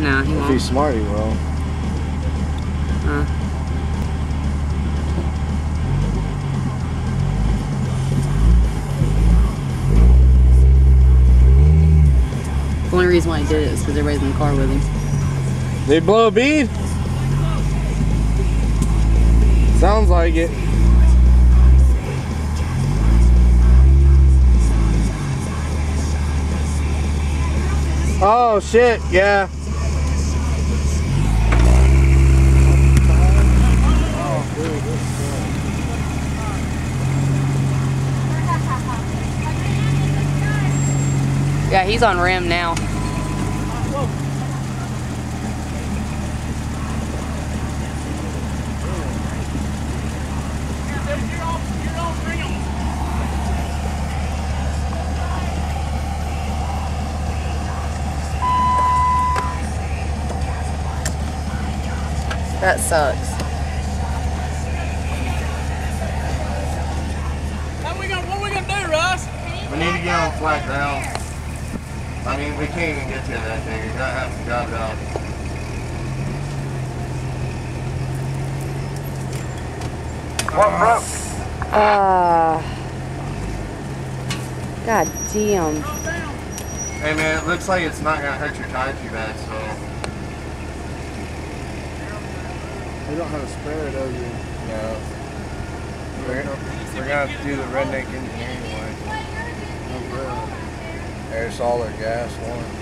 No, he won't. If he's smart, he will. The only reason why he did it is because everybody's in the car with him. Did he blow a bead? Sounds like it. Oh shit, yeah. Yeah, he's on rim now. That sucks. What we gonna do, Russ? We need to get on flat ground. I mean, we can't even get to that thing. You're gonna have to drive it out. What broke? God damn. Hey man, it looks like it's not gonna hurt your tire too bad, so. We don't have a spare, does we? No. We're gonna have to do the redneck engine anyway. There's all our gas one.